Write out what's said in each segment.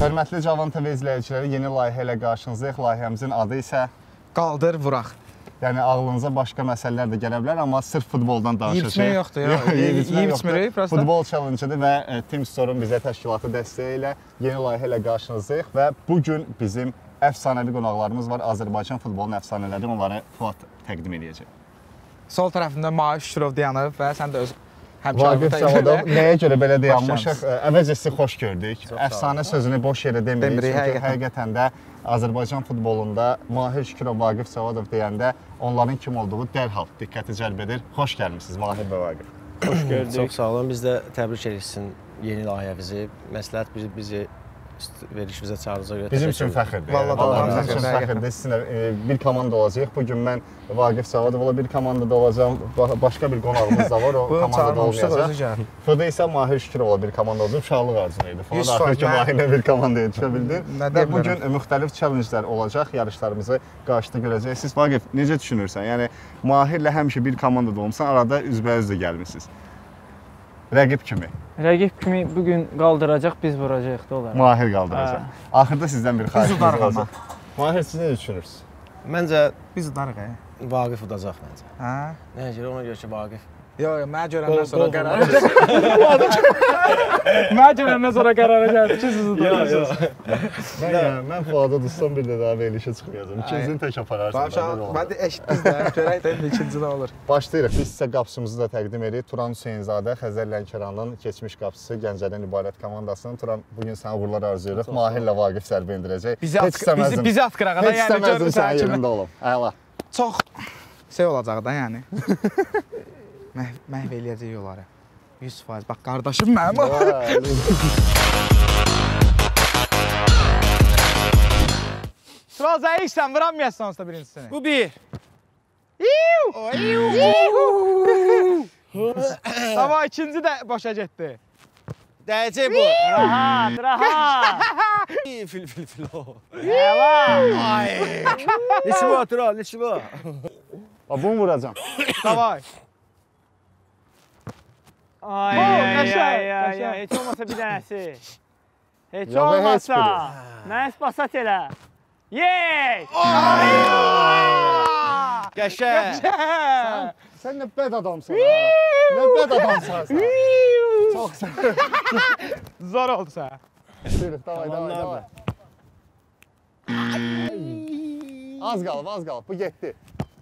Hörmətli Cavan TV izləyiciləri, yeni layihə ilə qarşınızdayıq. Layihəmizin adı isə Qaldır, vuraq. Yəni ağlınıza başqa məsələlər də gələ bilər, amma sırf futboldan danışacağıq. Yiyib yoxdur ya. Yiyib içmirik, prosta. Futbol challenge-dır və Team Store-un bizə təşkilatı dəstəyi ilə yeni layihə ilə qarşınızdayıq və bugün bizim əfsanəvi qonaqlarımız var. Azərbaycan futbolunun əfsanələri, onları Fuad təqdim edəcək. Sol tərəfində Mavi Şükürov dayanıb və sən də öz Vaqif Savadov, nəyə görə belə dayanmışıq? Əvvəlcə sizi xoş gördük. Əfsanə sözünü boş yerə demirik. Çünki həqiqətən də Azərbaycan futbolunda Mahir Şükürov, Vaqif Savadov deyəndə onların kim olduğu dərhal diqqəti cəlb edir. Xoş gəlmişsiniz Mahir və Vaqif. Xoş gördük. Çox sağ olun. Biz də təbrik edirsin yeni layihəmizi. Məsləhət bizi verişimizə çağıracaq görə bizim üçün fəxrdir. Vallahi bizim üçün fəxrdir. Sizinlə bir komanda olacağıq. Bugün mən Vaqif Savadovla bir komandada olacağam. Başqa bir qonağımız da var, o komandada olmayacaq. Fıda isə Mahir Şükürovla bir komanda olacaq. Uşaqlıq arzunu idi. Fıda axır ki, Mahirlə bir komandaya düşə bildin. Və bugün müxtəlif challenge'lər olacaq. Yarışlarımızı qarşıda görəcəksiniz. Vaqif, necə düşünürsən? Yəni, Mahirlə həmişə bir komandada olmuşsan, arada üzbəüz də gəlmişsiniz. Rəqib kimi? Rəqib kimi bugün qaldıracaq, biz vuracaq da olar. Mahir qaldıracaq. Axırda sizdən bir xahişimiz olacaq. Mahir, siz nə düşünürsünüz? Məncə biz udarıq. Vaqif udacaq məncə. Hə? Nəyə görə? Ona görə ki, Vaqif. Yox, mənə görəndən sonra qərara Mənə görəndən sonra qərara gəldi ki, siz udarırsınız. Mən Fuada dutsam bir də daha verilişə çıxmayacam. İkincini tək apararsın. Mən də eşitdiniz də, görək də ikinci nə olur. Başlayırıq. Biz sizə qapıçımızı da təqdim edirik. Turan Hüseynzadə, Xəzər Lənkəranın keçmiş qapıçısı, Gəncədən ibarət komandasının. Turan, bugün sənə uğurlar arzulayırıq. Mahirlə Vaqif zərbə endirəcək. Bizi atqırağa da, yəni görürsən sənin yerində olum. Əla. Çox olacaq da, yəni. Məhv eləyəcək onları. 100%. Bax, qardaşım mənim. Tural zəyiqsən, vuranmayasın onsuz da birincisini. Bu bir. Tamam, ikinci də başa getdi. Dəyəcək bu. Rahat. Fil o. Əla. Neçi bu, Tural, neçi bu? Bunu vuracam. Davay. Ay, heç olmasa bir dənəsi. Heç Ya da heç olmasa. biri. Məhz basat elə. Yey! Qəşəng. Sən nə bəd adamsın. Nə bəd adamsın sən. Çox sən. Zor oldu sən. Buyurun, davay. Az qalıb. Bu getdi.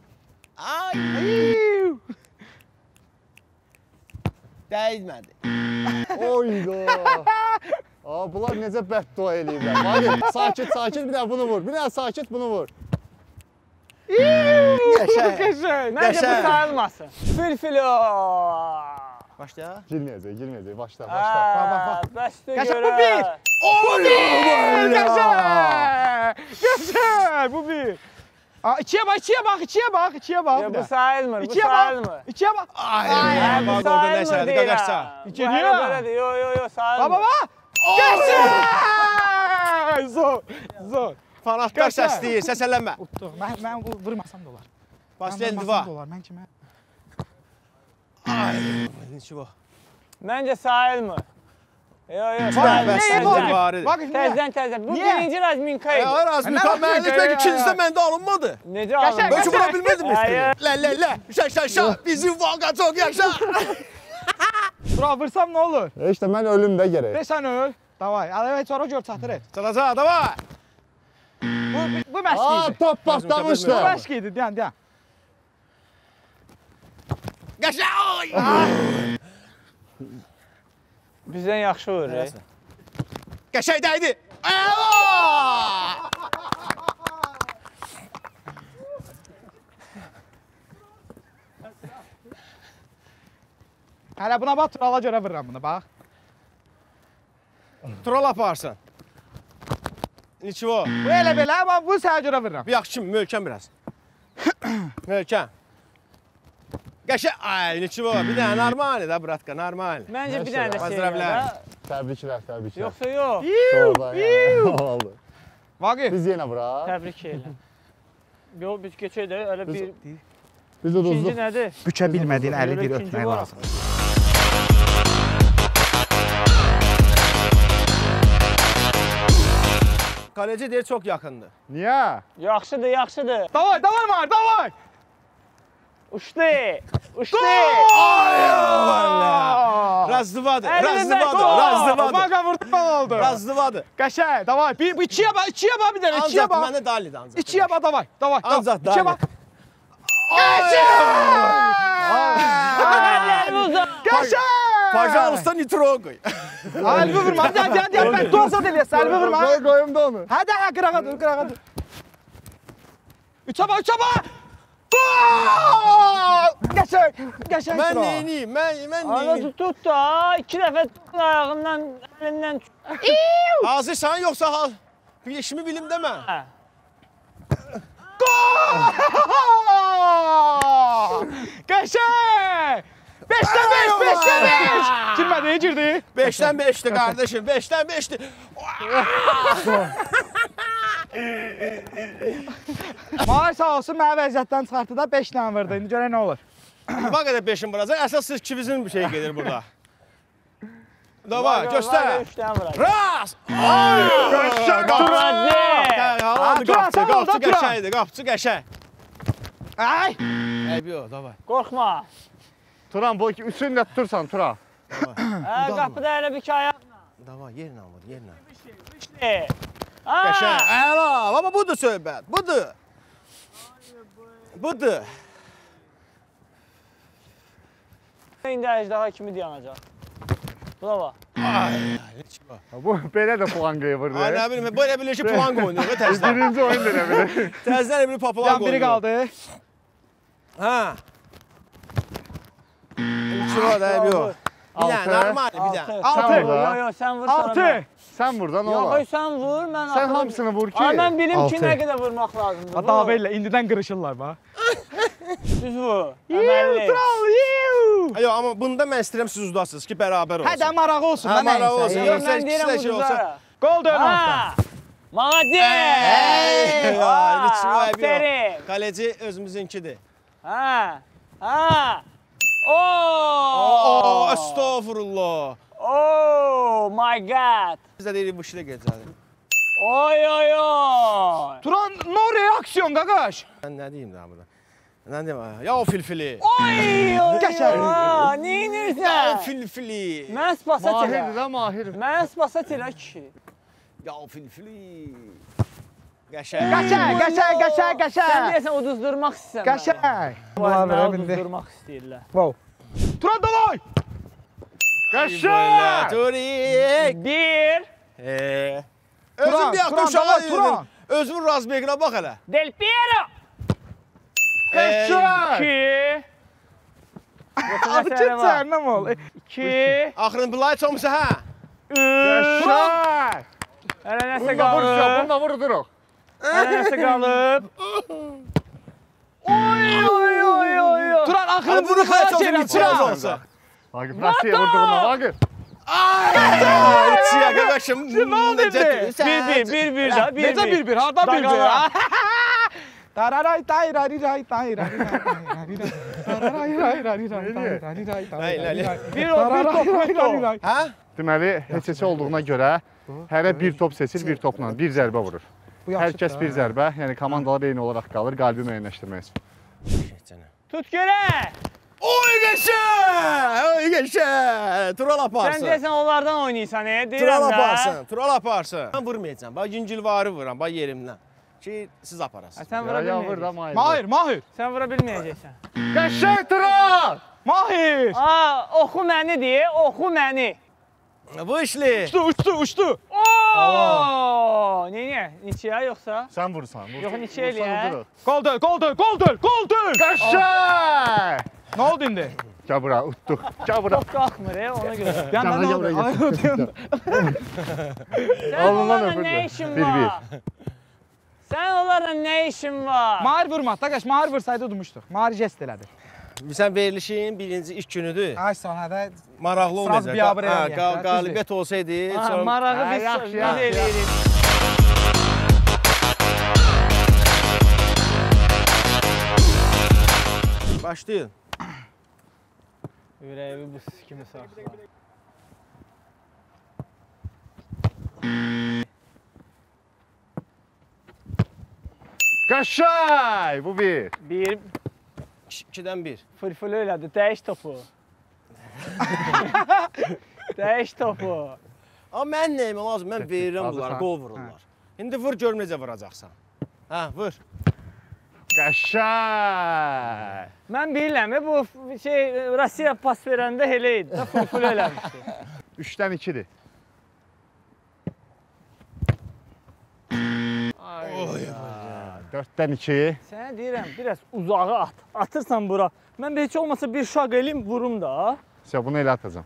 Dəymədi. Oyda. Bunlar necə bəddua eləyirlər. Vaqif, sakit, bir dənə bunu vur. Bir dənə sakit bunu vur. Qəşəng. Məncə bu sayılmasın. Fil-filo. Başla. Girməyəcək. Başla. Bax. Bəsdə Qəşəng, görə. bu bir. Qəşəng. Bu bir. İkiyə bax. Bu sayılmır. İkiyə bax. Ay, bu orada nə şeydir, qaqaşsa. Yo, sayılmır. Baba. Qəşəng. Zor. Fanatlar səsləyir, səsələnmə. Utduq. Mən vurmasam da olar. Başlayın diva. Mən kimə? Ay, neçi bu? Məncə sayılmır. Yo, Təzdən. Bu birinci Razminka idi. Ya, Razminka mənlik və ikincisi məndə alınmadı. Necə alınmadı? Bəlkə vura bilmədim istəyir. Lə, şa, bizim vaqa çox yaşa. Bura, vursam nə olur? İşte mən ölüm də gerək. De sən öl. Davay, əlavə sonra gör çatır. Çalacaq, davay. Bu məşq idi. Top patlamışdı. Bu məşq idi, deyən. Qəşəng! Bizdən yaxşı vurur. Qəşəng dəydi. Hələ buna bax, Turala görə vururam bunu, bax. Tural aparsın. Neçi o? Bu elə belə, amma bu sənə görə vururam. Yaxşı kimi, möhkəm biraz. Möhkəm. Qəşəng, ay, neçi o? Bir dənə normal da, bratka, normal. Məncə bir dənə də Bazıravlər. Təbriklər. Yoxsa yox. Oldu. Vaqif. Biz yenə bura. Təbrik elə. Yox, biz keçək də, elə bir... Biz uduzduq. İkinci nədir? Bükə bilmədiyin əli bir ötmək lazım. Kaleci deyir çox yaxındır. Niyə? Yaxşıdır, yaxşıdır. Davay, davay Mahir, davay. Uçdu. Uçdu. Razdıvadır, Əlini razdıvadır, bək, razdıvadır. Baqa vurtma oldu. Razdıvadır. Qəşəng, davay. Bir ikiye bak, ikiye bak bir dənə, ikiye Ancaq bak. məni dalidir ancaq. İkiye bak, davay, davay. Ancaq İkiye dali. bak. Əlləri uzaq. Qəşəng. Pajalista nitro qoy. Əlbi vurma, hadi, hadi, ben dozat eləyəsən, əlbi vurma. Qoyum da onu. Hadi, qırağa dur, qırağa dur. Üçə bak, üçə bak. Qəşəng, qəşəng. Mən neyniyim, mən Ana neyniyim. tut da, 2 dəfə ayağından, əlindən. Hazırsan yoxsa bir işimi bilim demə. Qəşəng. 5'te 5, 5'te 5. Girmədi, girdi. 5'dən 5'dir qardaşım, 5'dən 5'dir. Mahir sağ olsun, mənə vəziyyətdən çıxartdı da 5 dənə vurdu. İndi görək nə olur. Bax qədər 5'im vuracaq, əsas siz ikimizin bir şey gedir burada. Davay, göstər. 3 dənə vuracaq. Ras! Qapçı qəşəngdir, qapçı qəşəng. Ay! Eybi yox, davay. Qorxma. Turan, bu üçünü də tutursan, Tura. Qapıda elə bir ki ayaqla. Davay, yerlə vur, yerlə. Qəşəng. Qəşəng, əla, baba budur söhbət, budur. Budur. İndi əjdaha kimi dayanacaq. Bravo. Bu belə də puan qıyırdı. Ay, nə bilim, belə bilir ki, puan qoyunuyor, təzdən. Birinci oyun da belə. Təzdən bir puan Yan biri qoyunuyor. qaldı. Ha. İki var da, eybi yox. Bir dənə, normal, bir dənə. 6. Yox, yox, sən vur sonra. 6. Sən burada nə Yox, olar? sən vur, mən Sən hamısını vur ki. Ay, mən bilim ki, Altı. nə qədər vurmaq lazımdır. Hatta belə indidən qırışırlar bax. Düz vur. Əməlli. Tral, yiu. Yox, amma bunda mən istəyirəm siz udasınız ki, bərabər olsun. Hə də marağı olsun Hə, da marağı olsun. nəysə. Yox, Mən sən deyirəm ikisi də şey olsa. uduzara. Gol dön altdan. Ha! Mağazi! Aferin! Kaleci özümüzünkidir. Ha! Ha! Oo! Estağfurullah. Oh my god! Biz də deyirik bu işlə gedəcək. Oy oy oy! Turan, no reaksiyon qaqaş. Mən nə deyim daha burada? Nə deyim? Ya o filfili. Oy oy! Qəşəng. Nə Ya o edirsən? filfili. Mən spasat Mahirdir elə. də, mahir. Mən spasat elə kişi. Ya o filfili. Qəşəng. Qəşəng, qəşəng, qəşəng, Sən qəşəng. deyəsən uduzdurmaq istəyirsən. Qəşəng. Bunlar Bunlar belə bindi. uduzdurmaq istəyirlər. Wow. Turan davay. Qəşəng. Turik. 1 Özün Turan, bir hafta Turan, uşağa davay, dedim. Turan. Özümün Razbek'ine bak hele. Del Piero! Qəşəng. 2 Adı keçsən, nə ol? 2 Axırın bilay olmuşsa ha. 3 Qəşəng. Hələ nəsə Bununla vur, qalıb? bununla vurduruq. Hələ nəsə qalıb? Oy oy oy oy oy! Turan Hani axırı bunu bunu xaç xaç olsun, elə içəz Turan. olsa. Vaqif, Rasiya vurduğuna Vaqif. İçiyə qaqaşım. Ne oldu indi? 1-1 da 1-1. Necə 1-1? Hardan 1-1? Daqala. Tararay tayrariray tayrariray tayrariray tayrariray. Bir o bir top. Ha? Deməli, heç olduğuna görə hərə bir top seçir, bir topla, bir zərbə vurur. Hər kəs bir zərbə, yəni komandalar eyni olaraq qalır, qalbi müəyyənləşdirmək üçün. Tut görək. Oy qəşəng! Oy qəşəng! Tural Sən aparsın. deyəsən onlardan oynayırsan, Tural deyirəm də. aparsın. Tural aparsın. Mən vurmayacağam. Bax yüngülvarı vuram, bax yerimdən. Ki siz aparasınız. Sən vura Ya vur da bilməyəcəksən. Mahir. Mahir, Mahir. Sən vura bilməyəcəksən. Qəşəng Tural! Mahir. Oxu məni deyə, oxu məni. Bu işli. Uçdu. Oo! Neyə? Neçəyə yoxsa? Sən vursan. Yox, neçə eləyə? Gol dön. Qəşəng! Nə oldu indi? Gəl bura, utduq. Gəl bura. Top qalxmır, ona görə. Bir anda nə oldu? Sən onlarla nə işin var? Sən onlarla nə işin var? Mahir vurma, Taqaş, Mahir vursaydı udmuşduq. Mahir jest elədi. Sən verilişin birinci ilk günüdür. Ay sahnədə Maraqlı Sraz olacaq. biabır eləyək də, Qalibiyyət olsaydı, Marağı biz yaxşı, yaxşı. eləyirik. başlayın. Ürəyi bu kimi saxla. Qəşəng! Bu bir. Bir 2-dən 1. fırfır elədi. Dəyiş topu. Dəyiş topu. Amma mən nəyimə lazım? Mən verirəm bunlara, qol vururlar. İndi vur gör necə vuracaqsan. Hə, vur. Qəşəng! Mən bilirəm, bu Rusiya pas verəndə elə idi. Fırfır eləmişdi. 3-dən 2-dir. Oy. 4-dən 2. Sənə deyirəm, biraz uzağı at. Atırsan bura. Mən heç olmasa bir şaq eləyim, vurum da. Sən bunu elə atacam.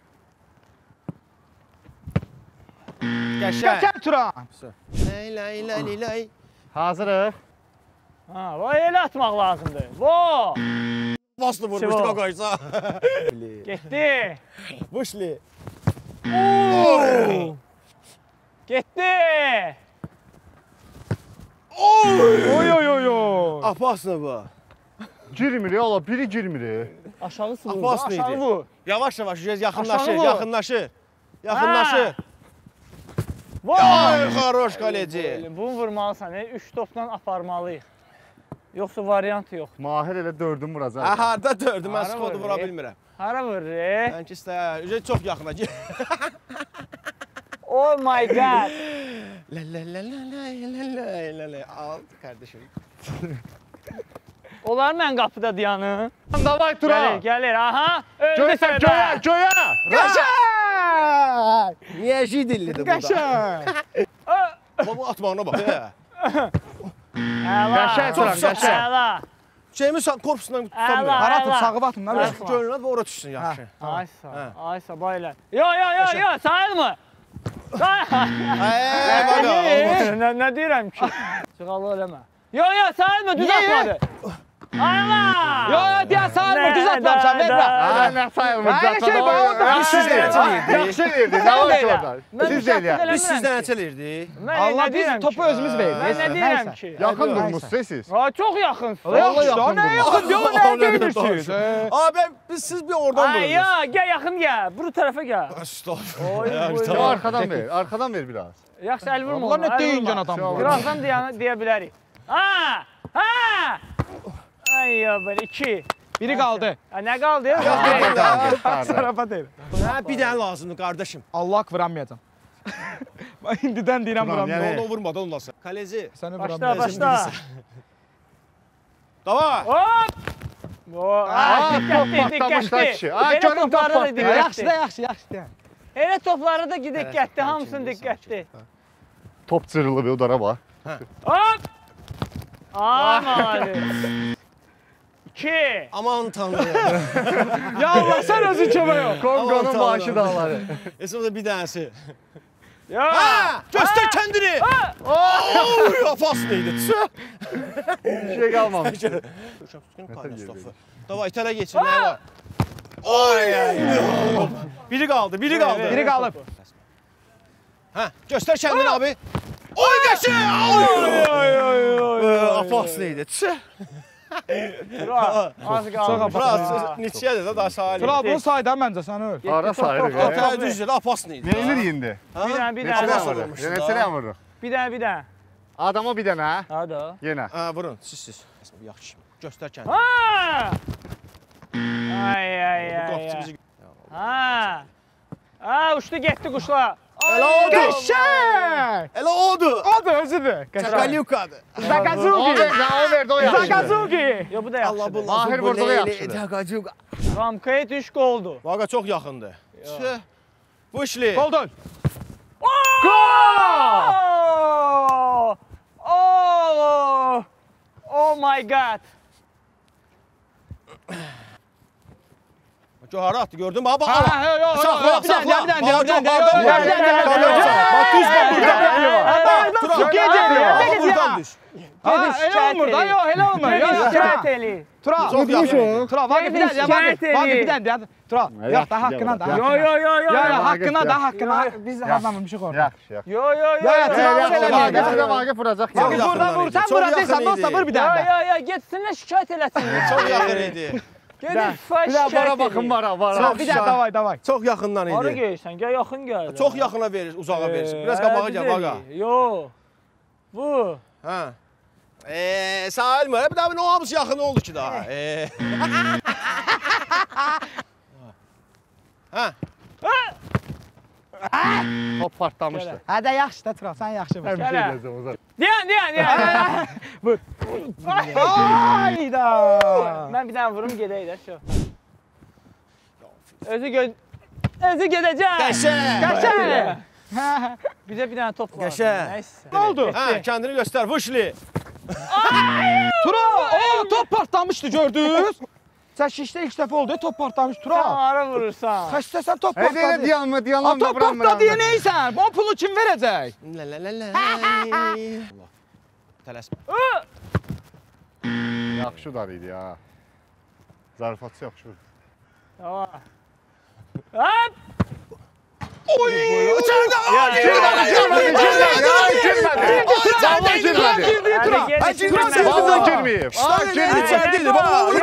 Qəşəng. Turan. Lay. Hazırıq. Ha, vay elə atmaq lazımdır. Vo! Baslı vurmuşdu qaqaysa. Getdi. Vuşli. Getdi. Oy. Apaslı bu. Girmir ya, Allah, biri girmir. Aşağı vur. Abbas Aşağı neydi? vur. Yavaş-yavaş yaxınlaşır, Aşağı vur. yaxınlaşır. Vay! Ay, xaroş kaleci. Bunu vurmalısan, 3 topla aparmalıyıq. Yoxsa variant yox. Mahir elə 4-ün vuracaq. Harda dördü, mən Hara skodu vurur, vura bilmirəm. Hara vurur? Mən ki istəyir, çox yaxına gir. Oh my god. La. Al kardeşim. Onlar mən qapıda dayanım. Davay Turan. Gəlir. Aha. Öldü Göyə, söhbət. göyə. Qəşəng. Niye şey dillidir burada? Qəşəng. Baba atmağına bak. Əla. Qəşəng Turan, qəşəng. Əla. Şeyimi korpusundan tuta Əla. bilmirəm. Hara atıb sağı batın lan. Əla. Gönlünə ora düşsün yaxşı. Aysa baylar. Yo, sayılmı? Hey baqa. Nə deyirəm ki? Çıxalı eləmə. Yo, sayılmı, düz atmadı. Ayla. Yo, deyən sayılmır, düz atmamışam, vermə. Nə sayılmır? Aynı şey var orada. Biz sizdən açılırdı. Yaxşı eləyirdi, nə var ki orada? Siz eləyər. Biz sizdən açılırdı. Allah biz topu özümüz veririk. Mən nə deyirəm ki? Yaxın durmuşsunuz siz. Ha, çox yaxınsın. Yaxşı, nə yaxın, yo, nə gedirsiniz? Abi siz bir oradan Ay vurursunuz. ya, gəl yaxın gəl. Bu tərəfə gəl. Estağfurullah. Yo, arxadan ver biraz. Yaxşı, əl vurma. Bunlar nə deyincən adam bu? Birazdan deyə bilərik. Ha! Ay ya, belə 2. Biri qaldı. Nə qaldı? Sarafa deyil. Hə, bir dənə lazımdır qardaşım. Allah hak vuramayacam. Ben indidən deyirəm Turan, vuramayacam. Onu vurmadı onlasın. Kaleci. Səni Başla, vuramayacam. başla. Davay. Hop! top partlamışlar kişi. Elə topları da diqqətli. Yaxşı da, yaxşı da. Elə topları da diqqətli, hamısını diqqətli. Top cırılıb, o dara bax. Hop! Ay, mali. 2. Aman tanrım. Ya Allah, sən özün kömək ol. Kongonun başı dağları. Esmada bir dənəsi. Ya! Ha! Göster kendini. Oy, afas neydi? Bir şey qalmamış. Davay itələ geçin. Nə var? Oy! Biri qaldı, biri qaldı. Biri qalıb. Ha, göster kendini abi. Oy geçin! Oy! Afas neydi? Az qaldı. Biraz neçədir də daha sahil. Tural, bunu saydan məncə, sən öl. Ara sayırıq. Ataya düzdür, afas neydi? Neyilir indi? Bir Neçədən dənə. vururuq? Neçədən vururuq? Bir dənə. Adama bir dənə, hə? Hadi. Yenə. Ha, vurun, siz. Yaxşı. Göster kendini. Ha! Ay. Qapçı bizi. Ha! Ha, uçdu getdi quşlar. Elə oldu. Qəşəng! Elə oldu. Odur, özüdür. Çakalyukadır. Zakazuki. O verdi, o yaxşı. Zakazuki. Yo, bu da Allah yaxşıdır. bu Mahir vurduğu yaxşıdır. Çakalyuka. Ramkaya 3 qoldu. Vaqa çox yaxındır. Bu işli. Gol dön. Oh my god. Hara attı gördün mü? Bak Bir dənə. Bak düz bak Buradan buradan düz. Elə olmur da, yox, elə olmur. Şikayət eləyir. Tural, Çox yaxın. Tural, Vaqif bir dənə, Vaqif bir dənə. Tural, yox, da haqqına da. Yo. Haqqına da, haqqına. Biz hardan vurmuşuq orada. Yaxşı. Yo. Tural, elə Vaqif Vaqif vuracaq. Vaqif buradan vur, sən vuracaqsan, dosta vur bir dənə də. Yo, getsinlər şikayət eləsinlər. Çox yaxın idi. Gedin Bir daha bara baxın, bara. Bir dənə, davay. Çox yaxından Hara idi. gəlirsən? Gəl yaxın gəl. Çox yaxına verir, uzağa verirsin. Biraz qabağa gəl, baqa. Yo. Bu. Hə. Sayılmır. Bir daha o hamısı yaxın oldu ki daha. Ha. Top partlamışdı. Hə də yaxşı da Tural, sən yaxşı vur. Həmişə eləyəcəm o zaman. Diyan. Vur. Hayda. Mən bir dənə vurum gedək də şu. Özü gedəcək. Qəşəng. Bizə bir dənə top var. Qəşəng. Nə oldu? Ha, kendini göster. Vuşli. Tural, top partlamışdı gördünüz? Sən şişdə ilk dəfə oldu, top partlamış Sən Tural. ara vurursan. Xəstəsən top Elə partladı. dayanma, dayanma. Top partladı deyə neysən? O pulu kim verəcək? La la la la. Tələsmə. Yaxşı dar idi ya. Zarafatçı yaxşı. Tamam. Hop. Oy! İçeride! Vallahi girmeyeyim. İçerideydi. Baba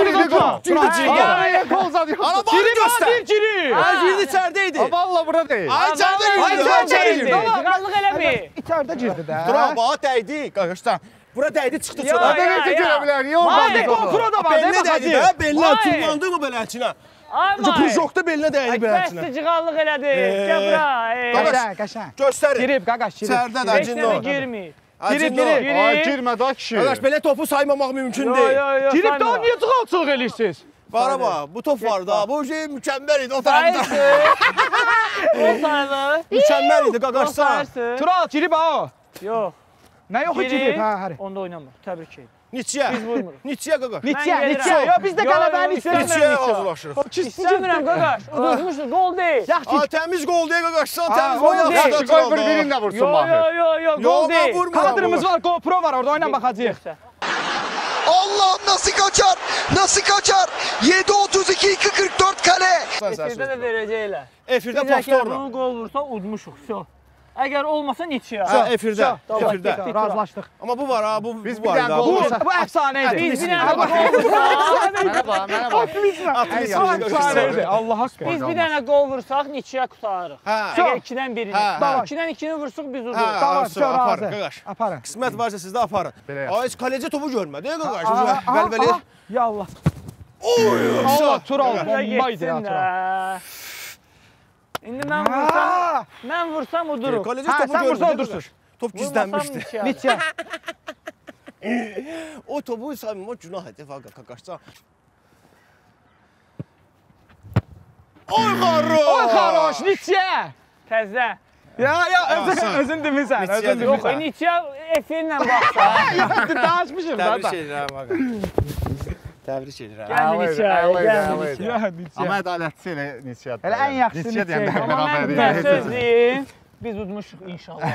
girdi içerideydi. Vallahi burada değil. İçerideydi. Qallıq eləmi. İçeride girdi də. Tura bağa dəydi. Qardaşlar. Bura dəydi çıxdı Ya, çölə. ya. Necə girə bilər? Niyə Hadi olmadı? GoPro da var. Belinə dəydi də. Belinə Vay. tullandı mı belə içinə? Ay may. Pujokda belinə dəydi belə içinə. Bəsdir cığallıq elədi. Gəl bura. Qəşəng, qəşəng. Göstərin. Girib, qaqaş, girib. İçəridə də Beş cinno. dəfə girmir. Cinno. Ay girmə da kişi. Qardaş belə topu saymamaq mümkün Yo deyil. yo yo. Girib daha niyə çıxalçılıq eləyirsiniz? Bara bax, bu top var da. Bu şey mükəmməl idi o tərəfdə. O sayılır. Mükəmməl idi O qaqaşsa. sayırsın. Tural, girib ha o. Yox. Nə yox girib? Hə, həri. Onda oynamır. Təbrik edirəm. Niçiyə? Biz vurmuruq. Niçiyə qaqaş? Niçiyə, gedirəm. niçiyə? Yo, biz də Yo, qələbəni yo, istəmirik. Niçiyə hazırlaşırıq? İstəmirəm qaqaş. Uduzmuşdur. Gol deyil. Yaxşı. Təmiz gol deyə qaqaşsa, təmiz o gol deyil. yaxşı Yaxşı qoy bir birini də Yo vursun yo Mahir. yo yo. Yo, Gol ben deyil. vurmuram. Kadrımız var, GoPro var orada, oynan bakacağıq. Allah'ım nasıl kaçar? Nasıl kaçar? 7.32 2.44 kale. Efirdə də verəcəklər. Efirdə Biz əgər pastorla. bunu gol vursa udmuşuq. Şo. Əgər olmasa neçiyə? Ha, efirdə. Tamam, Efirdə. getdik. Razılaşdıq. Amma bu var ha, bu Biz bu bir var dənə da. gol Bu vursa- Bu əfsanə idi. Biz bir dənə gol vursaq, Mənə bax, mənə bax. Əfsanə idi. Allah haqqı. biz bir dənə gol vursaq neçiyə qutarırıq. Hə. Əgər 2-dən birini, Hə. 2-dən 2-ni vursuq biz Hə. uduruq. Tamam, Arası, çox aparın, razı. qaqaş. Aparın. Qismət varsa siz də aparın. Belə yaxşı. Ay, heç kaleci topu görmədi, qaqaş. Aha, Vəlvəli. aha. Ya Allah. Oy, Allah, Tural, Bura bombaydı ya getsin Tural. də. İndi mən vursam uduruq. Kaleci Hə, topu sən vursa görmədi. udursun. qaqaş. Top Vurmasam gizlənmişdi. neçiyə? Neçə? O topu saymamaq günah idi qaqaşsa. Oy xarro! Oy xaroş, neçə? Təzə. Ya, Sən. özün demirsən, Neçəyə özün deyirsən? Yox, demirsən. neçiyə efirlə baxsa. Danışmışıq da. Təbrik edirəm qaqaş. Təbrik edirəm. Gəl neçə, gəl neçə. Ya, neçə? Amma ədalətçi elə neçə. Elə ən yaxşısı neçə deyəndə neçə. Amma mən bir bərabəri. söz deyim. Biz udmuşuq inşallah.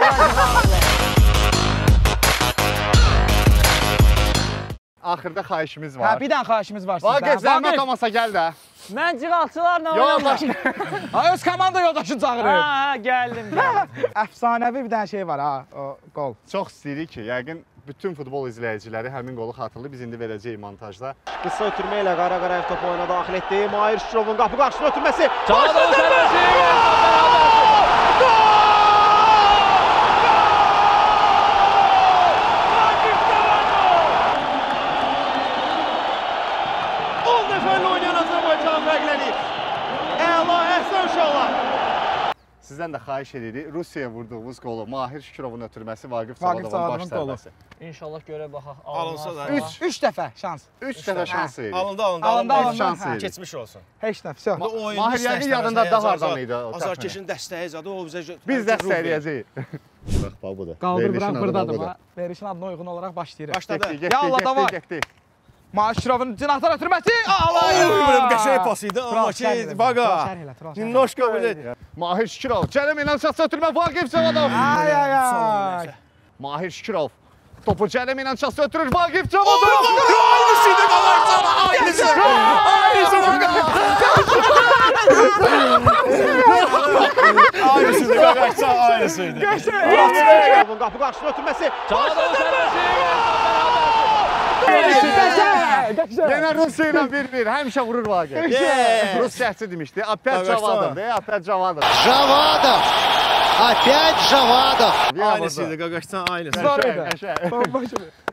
Axırda xahişimiz Hə, var. bir dənə xahişimiz var Vaqif sizdən. zəhmət olmasa gəl də. Mən cığalçılarla Yox, oynamam. Ha, öz komanda yoldaşını çağırır. Ha, gəldim. Əfsanəvi bir dənə şey var ha, o qol. Çox istəyirik ki, yəqin bütün futbol izləyiciləri həmin qolu xatırlayır. Biz indi verəcəyik montajda. Qısa ötürmə ilə Qaraqarayev topu oyuna daxil etdi. Mahir Şirovun qapı qarşısına ötürməsi. Çağdalı sərbəsi! Sizdən də xahiş edirik. Rusiyaya vurduğumuz qolu Mahir Şikirovun ötürməsi, Vaqif Vaqif Savadovun baş Savadovun qolu. zərbəsi. İnşallah görə baxaq. Alınsa da. 3 dəfə şans. 3 dəfə şans veririk. Alındı. Alındı, Üç alındı. şans Hə. veririk. Keçmiş olsun. Heç nə, vəsə. Mahir yəqin yadında daha hardan idi o Azarkeşin dəstəyi zadı o bizə Biz dəstəkləyəcəyik. Bax, budur. Qaldır, Verilişin bırak, adı buradadır. budur. ha. Verilişin adına uyğun olaraq başlayırıq. Başladı. Getdi, Ya Allah, davay. getdi. Mahir Şirovun cinahtar ötürməsi. Allah! Oy, qəşəng pas idi amma ki, baqa. Şərh elə, Tural. Noşka belə. Mahir Şikirov, cərim ilə şans ötürmə Vaqif Savadov. Ay ay ay. Mahir Şikirov topu cərim ilə şans ötürür Vaqif Savadov. Aynısıydı qalarsan, aynısı. Aynısıydı qalarsan, aynısıydı. Şirovun qapı qarşısına ötürməsi. Çağdalı sərbəsi. Yenə Rusiya ilə 1-1, həmişə vurur Vaqif. Rus şəhçi demişdi, Apet Javadov, Apet Javadov. Javadov. Опять Javadov. Aynısıydı qaqaşsan, aynısı. Zor idi. Qəşəng. Bomba kimi.